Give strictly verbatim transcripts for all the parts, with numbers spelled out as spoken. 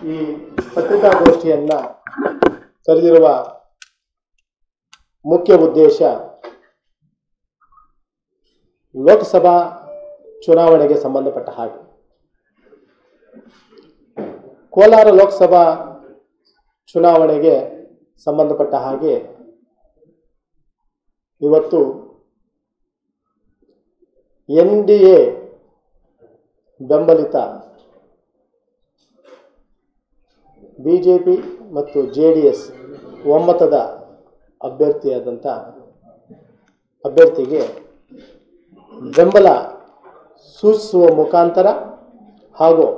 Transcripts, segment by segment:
ಈ ಪತ್ರಿಕಾಗೋಷ್ಠಿಯನ್ನು ಕರೆದಿರುವ ಮುಖ್ಯ ಉದ್ದೇಶ ಲೋಕಸಭಾ ಚುನಾವಣೆಗೆ ಸಂಬಂಧಪಟ್ಟ ಹಾಗೆ ಕೋಲಾರ ಲೋಕಸಭಾ ಚುನಾವಣೆಗೆ ಸಂಬಂಧಪಟ್ಟ ಹಾಗೆ ಇವತ್ತು ಎನ್ ಡಿ ಎ ಬೆಂಬಲಿತ ಬಿಜೆಪಿ ಮತ್ತು ಜೆ ಡಿ ಎಸ್ ಒಮ್ಮತದ ಅಭ್ಯರ್ಥಿಯಾದಂಥ ಅಭ್ಯರ್ಥಿಗೆ ಬೆಂಬಲ ಸೂಚಿಸುವ ಮುಖಾಂತರ ಹಾಗೂ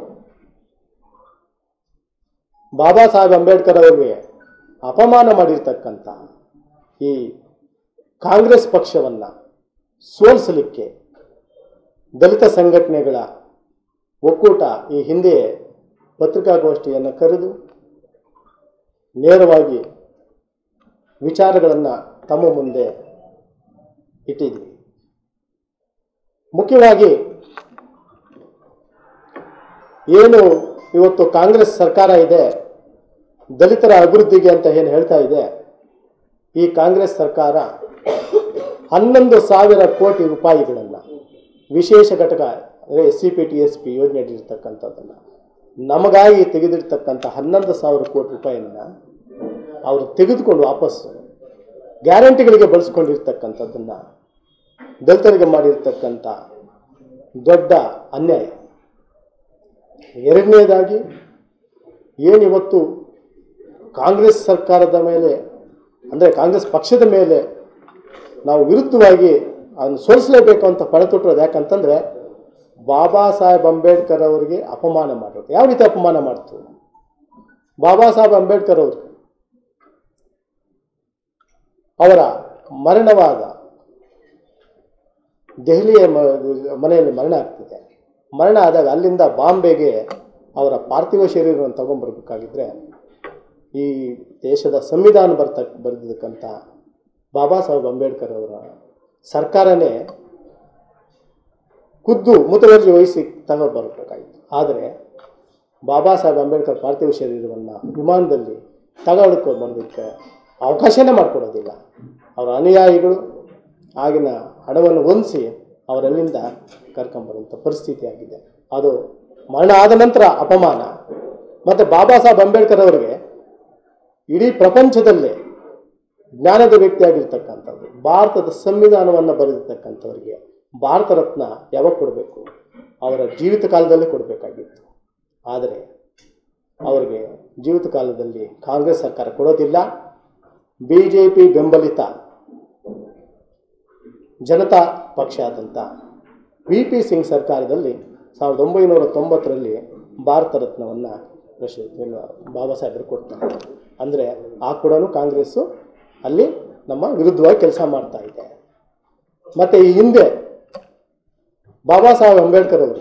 ಬಾಬಾ ಸಾಹೇಬ್ ಅಂಬೇಡ್ಕರ್ ಅವರಿಗೆ ಅಪಮಾನ ಮಾಡಿರ್ತಕ್ಕಂಥ ಈ ಕಾಂಗ್ರೆಸ್ ಪಕ್ಷವನ್ನು ಸೋಲಿಸಲಿಕ್ಕೆ ದಲಿತ ಸಂಘಟನೆಗಳ ಒಕ್ಕೂಟ ಈ ಹಿಂದೆ ಪತ್ರಿಕಾಗೋಷ್ಠಿಯನ್ನು ಕರೆದು ನೇರವಾಗಿ ವಿಚಾರಗಳನ್ನು ತಮ್ಮ ಮುಂದೆ ಇಟ್ಟಿದ್ವಿ. ಮುಖ್ಯವಾಗಿ ಏನು ಇವತ್ತು ಕಾಂಗ್ರೆಸ್ ಸರ್ಕಾರ ಇದೆ, ದಲಿತರ ಅಭಿವೃದ್ಧಿಗೆ ಅಂತ ಏನು ಹೇಳ್ತಾ ಇದೆ, ಈ ಕಾಂಗ್ರೆಸ್ ಸರ್ಕಾರ ಹನ್ನೊಂದು ಸಾವಿರ ಕೋಟಿ ರೂಪಾಯಿಗಳನ್ನು ವಿಶೇಷ ಘಟಕ ಅಂದರೆ S C P T S P ಯೋಜನೆ ಇರ್ತಕ್ಕಂಥದ್ದನ್ನು ನಮಗಾಗಿ ತೆಗೆದಿರ್ತಕ್ಕಂಥ ಹನ್ನೊಂದು ಸಾವಿರ ಕೋಟಿ ರೂಪಾಯಿಯನ್ನು ಅವರು ತೆಗೆದುಕೊಂಡು ವಾಪಸ್ಸು ಗ್ಯಾರಂಟಿಗಳಿಗೆ ಬಳಸ್ಕೊಂಡಿರ್ತಕ್ಕಂಥದ್ದನ್ನು ದಲಿತರಿಗೆ ಮಾಡಿರ್ತಕ್ಕಂಥ ದೊಡ್ಡ ಅನ್ಯಾಯ. ಎರಡನೇದಾಗಿ ಏನಿವತ್ತು ಕಾಂಗ್ರೆಸ್ ಸರ್ಕಾರದ ಮೇಲೆ ಅಂದರೆ ಕಾಂಗ್ರೆಸ್ ಪಕ್ಷದ ಮೇಲೆ ನಾವು ವಿರುದ್ಧವಾಗಿ ಅದನ್ನು ಸೋಲಿಸಲೇಬೇಕು ಅಂತ ಪಣತೊಟ್ಟಿರೋದು ಯಾಕಂತಂದರೆ ಬಾಬಾ ಸಾಹೇಬ್ ಅಂಬೇಡ್ಕರ್ ಅವರಿಗೆ ಅಪಮಾನ ಮಾಡೋದು. ಯಾವ ರೀತಿ ಅಪಮಾನ ಮಾಡ್ತು? ಬಾಬಾ ಸಾಹೇಬ್ ಅಂಬೇಡ್ಕರ್ ಅವರು ಅವರ ಮರಣವಾದ ದೆಹಲಿಯ ಮನೆಯಲ್ಲಿ ಮರಣ ಆಗ್ತಿದೆ. ಮರಣ ಆದಾಗ ಅಲ್ಲಿಂದ ಬಾಂಬೆಗೆ ಅವರ ಪಾರ್ಥಿವ ಶರೀರವನ್ನು ತಗೊಂಡ್ಬರ್ಬೇಕಾಗಿದ್ರೆ ಈ ದೇಶದ ಸಂವಿಧಾನ ಬರ್ತ ಬರೆದಿದ್ದಕ್ಕಂಥ ಬಾಬಾ ಸಾಹೇಬ್ ಅಂಬೇಡ್ಕರ್ ಅವರ ಸರ್ಕಾರನೇ ಖುದ್ದು ಮುತುವರ್ಜಿ ವಹಿಸಿ ತಗೊಂಡ್ಬರ್ಬೇಕಾಗಿತ್ತು. ಆದರೆ ಬಾಬಾ ಸಾಹೇಬ್ ಅಂಬೇಡ್ಕರ್ ಪಾರ್ಥಿವ ಶರೀರವನ್ನು ವಿಮಾನದಲ್ಲಿ ತಗೊಳ್ಕೊಂಡು ಬರೋದಕ್ಕೆ ಅವಕಾಶನೇ ಮಾಡಿಕೊಡೋದಿಲ್ಲ. ಅವರ ಅನುಯಾಯಿಗಳು ಆಗಿನ ಹಣವನ್ನು ಹೊಂದಿಸಿ ಅವರಲ್ಲಿಂದ ಕರ್ಕೊಂಬರುವಂಥ ಪರಿಸ್ಥಿತಿ ಆಗಿದೆ. ಅದು ಮರಣ ಆದ ನಂತರ ಅಪಮಾನ. ಮತ್ತು ಬಾಬಾ ಸಾಹೇಬ್ ಅಂಬೇಡ್ಕರ್ ಅವರಿಗೆ ಇಡೀ ಪ್ರಪಂಚದಲ್ಲೇ ಜ್ಞಾನದ ವ್ಯಕ್ತಿಯಾಗಿರ್ತಕ್ಕಂಥದ್ದು, ಭಾರತದ ಸಂವಿಧಾನವನ್ನು ಬರೆದಿರ್ತಕ್ಕಂಥವ್ರಿಗೆ ಭಾರತ ರತ್ನ ಯಾವಾಗ ಕೊಡಬೇಕು? ಅವರ ಜೀವಿತ ಕಾಲದಲ್ಲೇ ಕೊಡಬೇಕಾಗಿತ್ತು. ಆದರೆ ಅವರಿಗೆ ಜೀವಿತ ಕಾಲದಲ್ಲಿ ಕಾಂಗ್ರೆಸ್ ಸರ್ಕಾರ ಕೊಡೋದಿಲ್ಲ. ಬಿ ಜೆ ಪಿ ಬೆಂಬಲಿತ ಜನತಾ ಪಕ್ಷ ಆದಂಥ ವಿ ಪಿ ಸಿಂಗ್ ಸರ್ಕಾರದಲ್ಲಿ ಸಾವಿರದ ಒಂಬೈನೂರ ತೊಂಬತ್ತರಲ್ಲಿ ಭಾರತ ರತ್ನವನ್ನು ಬಾಬಾ ಸಾಹೇಬರು ಕೊಡ್ತಾರೆ. ಅಂದರೆ ಆ ಕೂಡ ಕಾಂಗ್ರೆಸ್ಸು ಅಲ್ಲಿ ನಮ್ಮ ವಿರುದ್ಧವಾಗಿ ಕೆಲಸ ಮಾಡ್ತಾ ಇದೆ. ಮತ್ತು ಈ ಹಿಂದೆ ಬಾಬಾ ಸಾಹೇಬ್ ಅಂಬೇಡ್ಕರ್ ಅವರು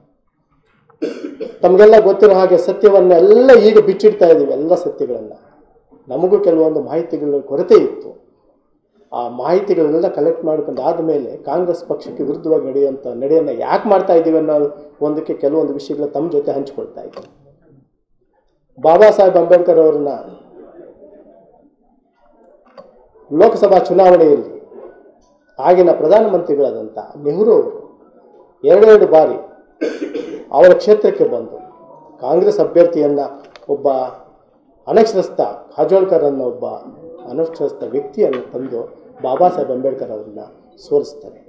ತಮಗೆಲ್ಲ ಗೊತ್ತಿರೋ ಹಾಗೆ ಸತ್ಯವನ್ನೆಲ್ಲ ಈಗ ಬಿಚ್ಚಿಡ್ತಾ ಇದ್ದೀವಿ. ಎಲ್ಲ ಸತ್ಯಗಳನ್ನು ನಮಗೂ ಕೆಲವೊಂದು ಮಾಹಿತಿಗಳ ಕೊರತೆ ಇತ್ತು. ಆ ಮಾಹಿತಿಗಳನ್ನೆಲ್ಲ ಕಲೆಕ್ಟ್ ಮಾಡ್ಕೊಂಡು ಆದಮೇಲೆ ಕಾಂಗ್ರೆಸ್ ಪಕ್ಷಕ್ಕೆ ವಿರುದ್ಧವಾಗಿ ನಡೆಯುವಂಥ ನಡೆಯನ್ನು ಯಾಕೆ ಮಾಡ್ತಾ ಇದ್ದೀವಿ ಅನ್ನೋ ಒಂದಕ್ಕೆ ಕೆಲವೊಂದು ವಿಷಯಗಳ ತಮ್ಮ ಜೊತೆ ಹಂಚಿಕೊಳ್ತಾ ಇದ್ದೀವಿ. ಬಾಬಾ ಸಾಹೇಬ್ ಅಂಬೇಡ್ಕರ್ ಅವರನ್ನ ಲೋಕಸಭಾ ಚುನಾವಣೆಯಲ್ಲಿ ಆಗಿನ ಪ್ರಧಾನಮಂತ್ರಿಗಳಾದಂಥ ನೆಹರು ಅವರು ಎರಡೆರಡು ಬಾರಿ ಅವರ ಕ್ಷೇತ್ರಕ್ಕೆ ಬಂದು ಕಾಂಗ್ರೆಸ್ ಅಭ್ಯರ್ಥಿಯನ್ನು ಒಬ್ಬ ಅನಕ್ಷರಸ್ಥ ಕಾಜೋಳ್ಕರ್ ಅನ್ನೋ ಒಬ್ಬ ಅನಕ್ಷರಸ್ಥ ವ್ಯಕ್ತಿಯನ್ನು ತಂದು ಬಾಬಾ ಸಾಹೇಬ್ ಅಂಬೇಡ್ಕರ್ ಅವರನ್ನ ಸೋಲಿಸ್ತಾರೆ.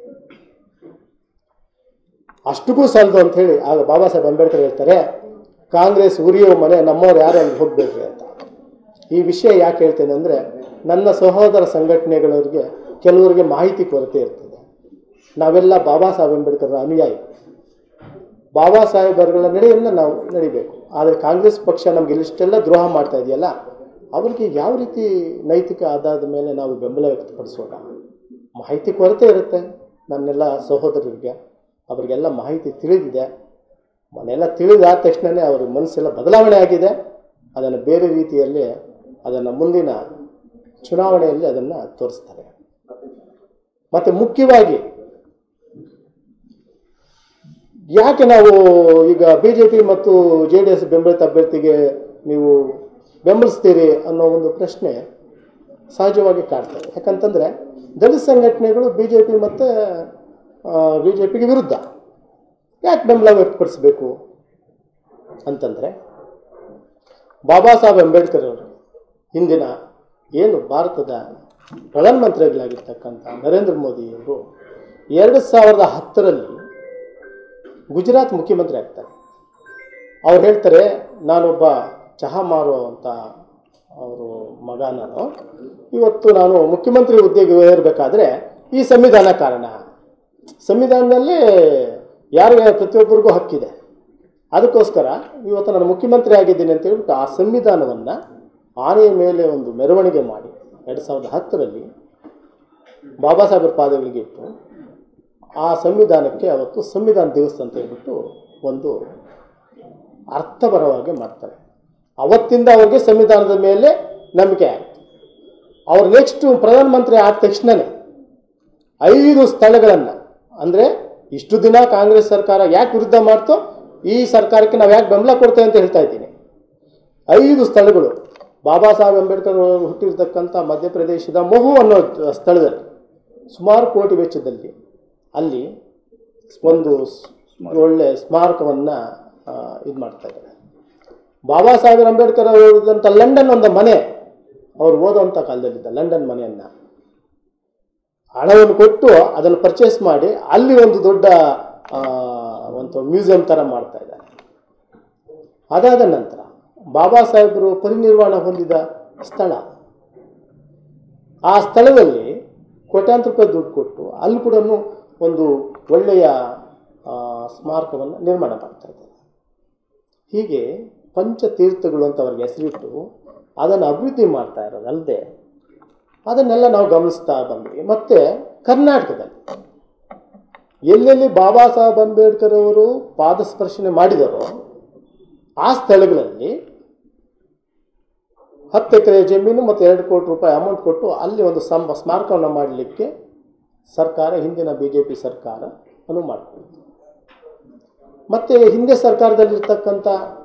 ಅಷ್ಟಕ್ಕೂ ಸಾಲದು ಅಂಥೇಳಿ ಆಗ ಬಾಬಾ ಸಾಹೇಬ್ ಅಂಬೇಡ್ಕರ್ ಹೇಳ್ತಾರೆ, ಕಾಂಗ್ರೆಸ್ ಉರಿಯೋ ಮನೆ ನಮ್ಮವ್ರು ಯಾರು ಅಲ್ಲಿ ಹೋಗಬೇಡ್ರಿ ಅಂತ. ಈ ವಿಷಯ ಯಾಕೆ ಹೇಳ್ತೇನೆ ಅಂದರೆ, ನನ್ನ ಸಹೋದರ ಸಂಘಟನೆಗಳವರಿಗೆ ಕೆಲವರಿಗೆ ಮಾಹಿತಿ ಕೊರತೆ ಇರ್ತದೆ. ನಾವೆಲ್ಲ ಬಾಬಾ ಸಾಹೇಬ್ ಅಂಬೇಡ್ಕರ್ ಅನುಯಾಯಿ. ಬಾಬಾ ಸಾಹೇಬರುಗಳ ನಡೆಯನ್ನು ನಾವು ನಡಿಬೇಕು. ಆದರೆ ಕಾಂಗ್ರೆಸ್ ಪಕ್ಷ ನಮ್ಗೆ ಇಲ್ಲಿಷ್ಟೆಲ್ಲ ದ್ರೋಹ ಮಾಡ್ತಾ ಇದೆಯಲ್ಲ, ಅವ್ರಿಗೆ ಯಾವ ರೀತಿ ನೈತಿಕ ಆಧಾರದ ಮೇಲೆ ನಾವು ಬೆಂಬಲ ವ್ಯಕ್ತಪಡಿಸೋಣ? ಮಾಹಿತಿ ಕೊರತೆ ಇರುತ್ತೆ ನನ್ನೆಲ್ಲ ಸಹೋದರರಿಗೆ. ಅವರಿಗೆಲ್ಲ ಮಾಹಿತಿ ತಿಳಿದಿದೆ. ಮನೆಲ್ಲ ತಿಳಿದಾದ ತಕ್ಷಣವೇ ಅವ್ರ ಮನಸ್ಸೆಲ್ಲ ಬದಲಾವಣೆ ಆಗಿದೆ. ಅದನ್ನು ಬೇರೆ ರೀತಿಯಲ್ಲಿ ಅದನ್ನು ಮುಂದಿನ ಚುನಾವಣೆಯಲ್ಲಿ ಅದನ್ನು ತೋರಿಸ್ತಾರೆ. ಮತ್ತು ಮುಖ್ಯವಾಗಿ ಯಾಕೆ ನಾವು ಈಗ ಬಿ ಜೆ ಪಿ ಮತ್ತು ಜೆ ಡಿ ಎಸ್ ಬೆಂಬಲಿತ ಅಭ್ಯರ್ಥಿಗೆ ನೀವು ಬೆಂಬಲಿಸ್ತೀರಿ ಅನ್ನೋ ಒಂದು ಪ್ರಶ್ನೆ ಸಹಜವಾಗಿ ಕಾಡ್ತದೆ. ಯಾಕಂತಂದರೆ ದಲಿತ ಸಂಘಟನೆಗಳು ಬಿ ಜೆ ಪಿ ಮತ್ತು ಬಿ ಜೆ ಪಿಗೆ ವಿರುದ್ಧ ಯಾಕೆ ಬೆಂಬಲ ವ್ಯಕ್ತಪಡಿಸಬೇಕು ಅಂತಂದರೆ, ಬಾಬಾ ಸಾಹೇಬ್ ಅಂಬೇಡ್ಕರ್ ಅವರು ಹಿಂದಿನ ಏನು ಭಾರತದ ಪ್ರಧಾನಮಂತ್ರಿಗಳಾಗಿರ್ತಕ್ಕಂಥ ನರೇಂದ್ರ ಮೋದಿಯವರು ಎರಡು ಸಾವಿರದ ಹತ್ತರಲ್ಲಿ ಗುಜರಾತ್ ಮುಖ್ಯಮಂತ್ರಿ ಆಗ್ತಾರೆ. ಅವ್ರು ಹೇಳ್ತಾರೆ, ನಾನೊಬ್ಬ ಚಹಾ ಮಾರುವಂಥ ಅವರು ಮಗ, ನಾನು ಇವತ್ತು ನಾನು ಮುಖ್ಯಮಂತ್ರಿ ಹುದ್ದೆಗೆ ಏರಬೇಕಾದ್ರೆ ಈ ಸಂವಿಧಾನ ಕಾರಣ. ಸಂವಿಧಾನದಲ್ಲಿ ಯಾರಿಗೆ ಪ್ರತಿಯೊಬ್ಬರಿಗೂ ಹಕ್ಕಿದೆ, ಅದಕ್ಕೋಸ್ಕರ ಇವತ್ತು ನಾನು ಮುಖ್ಯಮಂತ್ರಿ ಆಗಿದ್ದೀನಿ ಅಂತ ಹೇಳ್ಬಿಟ್ಟು ಆ ಸಂವಿಧಾನವನ್ನು ಆನೆಯ ಮೇಲೆ ಒಂದು ಮೆರವಣಿಗೆ ಮಾಡಿ ಎರಡು ಸಾವಿರದ ಹತ್ತರಲ್ಲಿ ಬಾಬಾ ಸಾಹೇಬರ ಪಾದಗಳಿಗೆ ಇಟ್ಟು ಆ ಸಂವಿಧಾನಕ್ಕೆ ಅವತ್ತು ಸಂವಿಧಾನ ದಿವಸ ಅಂತ ಹೇಳ್ಬಿಟ್ಟು ಒಂದು ಅರ್ಥಪರವಾಗಿ ಮಾಡ್ತಾರೆ. ಅವತ್ತಿಂದ ಅವ್ರಿಗೆ ಸಂವಿಧಾನದ ಮೇಲೆ ನಂಬಿಕೆ ಆಯಿತು. ಅವ್ರು ನೆಕ್ಸ್ಟು ಪ್ರಧಾನಮಂತ್ರಿ ಆದ ತಕ್ಷಣವೇ ಐದು ಸ್ಥಳಗಳನ್ನು, ಅಂದರೆ ಇಷ್ಟು ದಿನ ಕಾಂಗ್ರೆಸ್ ಸರ್ಕಾರ ಯಾಕೆ ವಿರುದ್ಧ ಮಾಡ್ತೋ ಈ ಸರ್ಕಾರಕ್ಕೆ ನಾವು ಯಾಕೆ ಬೆಂಬಲ ಕೊಡ್ತೇವೆ ಅಂತ ಹೇಳ್ತಾ ಇದ್ದೀನಿ. ಐದು ಸ್ಥಳಗಳು ಬಾಬಾ ಸಾಹೇಬ್ ಅಂಬೇಡ್ಕರ್ ಹುಟ್ಟಿರ್ತಕ್ಕಂಥ ಮಧ್ಯಪ್ರದೇಶದ ಮಹು ಅನ್ನೋ ಸ್ಥಳದಲ್ಲಿ ಸುಮಾರು ಕೋಟಿ ವೆಚ್ಚದಲ್ಲಿ ಅಲ್ಲಿ ಒಂದು ಒಳ್ಳೆ ಸ್ಮಾರಕವನ್ನು ಇದು ಮಾಡ್ತಾ ಇದ್ದಾರೆ. ಬಾಬಾ ಸಾಹೇಬ್ ಅಂಬೇಡ್ಕರ್ ಅವರಿದ್ದಂಥ ಲಂಡನ್ ಒಂದು ಮನೆ, ಅವ್ರು ಓದುವಂಥ ಕಾಲದಲ್ಲಿದ್ದ ಲಂಡನ್ ಮನೆಯನ್ನು ಹಣವನ್ನು ಕೊಟ್ಟು ಅದನ್ನು ಪರ್ಚೇಸ್ ಮಾಡಿ ಅಲ್ಲಿ ಒಂದು ದೊಡ್ಡ ಒಂದು ಮ್ಯೂಸಿಯಂ ಥರ ಮಾಡ್ತಾ ಇದ್ದಾರೆ. ಅದಾದ ನಂತರ ಬಾಬಾ ಸಾಹೇಬರು ಪರಿನಿರ್ವಾಣ ಹೊಂದಿದ ಸ್ಥಳ, ಆ ಸ್ಥಳದಲ್ಲಿ ಕೋಟ್ಯಾಂತರ ರೂಪಾಯಿ ದುಡ್ಡು ಕೊಟ್ಟು ಅಲ್ಲಿ ಕೂಡ ಒಂದು ಒಳ್ಳೆಯ ಸ್ಮಾರಕವನ್ನು ನಿರ್ಮಾಣ ಮಾಡ್ತಾ ಇದ್ದಾರೆ. ಹೀಗೆ ಪಂಚತೀರ್ಥಗಳು ಅಂತ ಅವ್ರಿಗೆ ಹೆಸರಿಟ್ಟು ಅದನ್ನು ಅಭಿವೃದ್ಧಿ ಮಾಡ್ತಾ ಇರೋದಲ್ಲದೆ ಅದನ್ನೆಲ್ಲ ನಾವು ಗಮನಿಸ್ತಾ ಬಂದ್ವಿ. ಮತ್ತು ಕರ್ನಾಟಕದಲ್ಲಿ ಎಲ್ಲೆಲ್ಲಿ ಬಾಬಾ ಸಾಹೇಬ್ ಅಂಬೇಡ್ಕರ್ ಅವರು ಪಾದಸ್ಪರ್ಶನೆ ಮಾಡಿದರೋ ಆ ಸ್ಥಳಗಳಲ್ಲಿ ಹತ್ತು ಎಕರೆ ಜಮೀನು ಮತ್ತು ಎರಡು ಕೋಟಿ ರೂಪಾಯಿ ಅಮೌಂಟ್ ಕೊಟ್ಟು ಅಲ್ಲಿ ಒಂದು ಸಂ ಸ್ಮಾರಕವನ್ನು ಮಾಡಲಿಕ್ಕೆ ಸರ್ಕಾರ, ಹಿಂದಿನ ಬಿ ಜೆ ಪಿ ಸರ್ಕಾರ ಅನುವು ಮಾಡಿಕೊಡ್ತು. ಮತ್ತು ಹಿಂದೆ ಸರ್ಕಾರದಲ್ಲಿರ್ತಕ್ಕಂಥ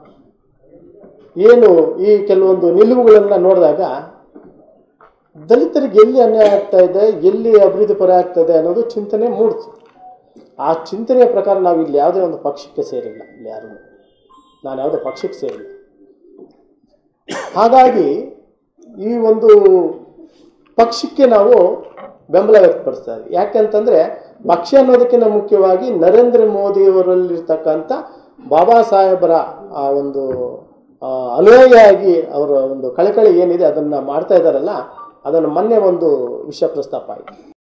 ಏನು ಈ ಕೆಲವೊಂದು ನಿಲುವುಗಳನ್ನು ನೋಡಿದಾಗ ದಲಿತರಿಗೆ ಎಲ್ಲಿ ಅನ್ಯಾಯ ಆಗ್ತಾ ಇದೆ, ಎಲ್ಲಿ ಅಭಿವೃದ್ಧಿ ಪರ ಆಗ್ತದೆ ಅನ್ನೋದು ಚಿಂತನೆ ಮೂಡ್ತು. ಆ ಚಿಂತನೆಯ ಪ್ರಕಾರ ನಾವು ಇಲ್ಲಿ ಯಾವುದೇ ಒಂದು ಪಕ್ಷಕ್ಕೆ ಸೇರಿಲ್ಲ, ಇಲ್ಲಿ ಯಾರು ನಾನು ಯಾವುದೇ ಪಕ್ಷಕ್ಕೆ ಸೇರಿಲ್ಲ. ಹಾಗಾಗಿ ಈ ಒಂದು ಪಕ್ಷಕ್ಕೆ ನಾವು ಬೆಂಬಲ ವ್ಯಕ್ತಪಡಿಸ್ತಾ ಇದ್ದೀವಿ. ಯಾಕೆಂತಂದರೆ ಪಕ್ಷ ಅನ್ನೋದಕ್ಕಿಂತ ಮುಖ್ಯವಾಗಿ ನರೇಂದ್ರ ಮೋದಿಯವರಲ್ಲಿರ್ತಕ್ಕಂಥ ಬಾಬಾ ಸಾಹೇಬರ ಆ ಒಂದು ಅನುಯಾಯಿಯಾಗಿ ಅವರ ಒಂದು ಕಳಕಳಿ ಏನಿದೆ ಅದನ್ನು ಮಾಡ್ತಾ ಇದ್ದಾರಲ್ಲ, ಅದನ್ನು ಮೊನ್ನೆ ಒಂದು ವಿಷಯ ಪ್ರಸ್ತಾಪ ಆಯಿತು.